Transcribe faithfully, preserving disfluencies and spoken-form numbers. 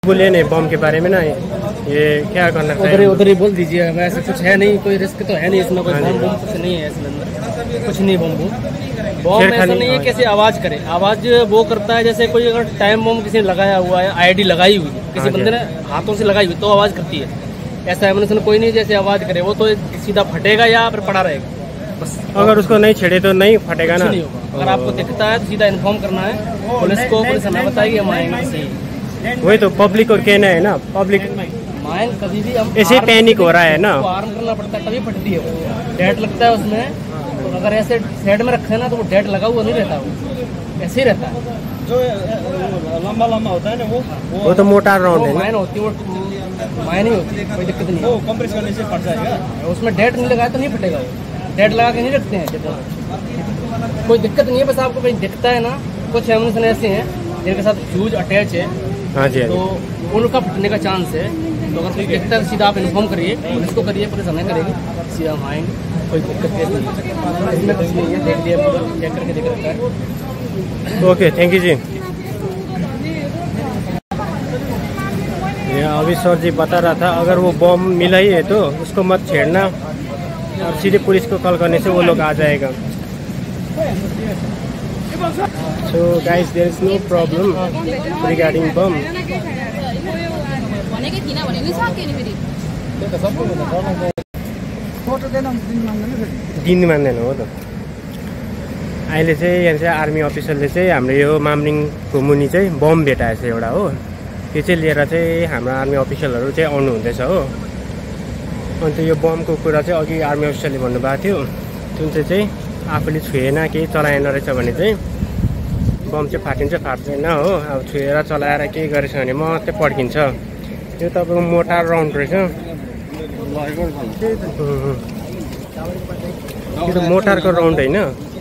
बोलिए नहीं बम के बारे में ना, ये क्या करना चाहिए? उधर उधर ही बोल दीजिए, वैसे कुछ है नहीं, कोई रिस्क तो है नहीं इसमें, कोई बम बम कुछ नहीं है इसमें, अंदर कुछ नहीं। बम बम बम ऐसा नहीं है कैसे आवाज करे, आवाज वो करता है जैसे कोई अगर टाइम बम किसी ने लगाया हुआ है, आईडी लगाई हुई है किसी बंदे ने हाथों से लगाई हुई तो आवाज करती है। ऐसा एमुनेशन कोई नहीं जैसे आवाज करे, वो तो सीधा फटेगा या फिर पड़ा रहेगा बस। अगर उसको नहीं छेड़े तो नहीं फटेगा ना? नहीं होगा। अगर आपको दिखता है तो सीधा इन्फॉर्म करना है पुलिस को, पुलिस हमें बताएगी, हम आएंगे। सही वही तो पब्लिक को कहना है ना, पब्लिक माइंड कभी भी हम ऐसे पैनिक हो रहा है ना, आर्म करना पड़ता है तभी फटती है वो। डेट लगता है उसमें, तो अगर ऐसे साइड में रखे ना तो वो डेट लगा हुआ नहीं रहता, वो ऐसे ही रहता है। जो लंबा लंबा होता है ना वो वो तो मोटार राउंड है, माइन होती है, वो माइन ही होती है, कोई दिक्कत नहीं है। कंप्रेस करने से फट जाएगा, उसमें डेट नहीं लगाया तो नहीं फटेगा, वो डेट लगा के नहीं रखते हैं, कोई दिक्कत नहीं है। बस आपको कहीं दिखता है ना, कुछ एमुनेशन ऐसे हैं जिनके साथ फ्यूज अटैच है, हाँ जी, तो उनका फटने का चांस है। तो अगर कोई दिखता है सीधा आप इन्फॉर्म करिए, पुलिस को करिए, पुलिस हमें करेगी, सीधा हम आएंगे, कोई दिक्कत नहीं है इसमें, कुछ नहीं है। देख लिया, चेक करके देख रखा है। Okay, thank you ji. ये अभी सर जी बता रहा था अगर वो बम मिला ही है तो उसको मत छेड़ना, और सीधे पुलिस को कॉल करने से वो लोग आ जाएगा। So guys, there is no problem regarding bomb. दिन मान्दैन हो त। अहिले चाहिँ यहाँ चाहिँ आर्मी अफिसरले चाहिँ हाम्रो यो मामरिङको मुनि चाहिँ बम भेटाएछ एउटा हो, त्यो चाहिँ लिएर चाहिँ हाम्रो आर्मी अफिसरहरू चाहिँ आउनु हुँदैछ हो। अन्त यो बमको कुरा चाहिँ अघि आर्मी अफिसरले भन्नुभएको थियो, जुन चाहिँ चाहिँ आफूले छुएन केही चलाएन रहेछ भने चाहिँ बम चाहिँ फाटिन्छ फाट्दैन हो। अब छुएर चलाएर केही गरेछ भने मात्रै पड्किन्छ। यो तपाईँको मोटार राउन्ड रहेछ, यो त मोटारको राउन्ड होइन।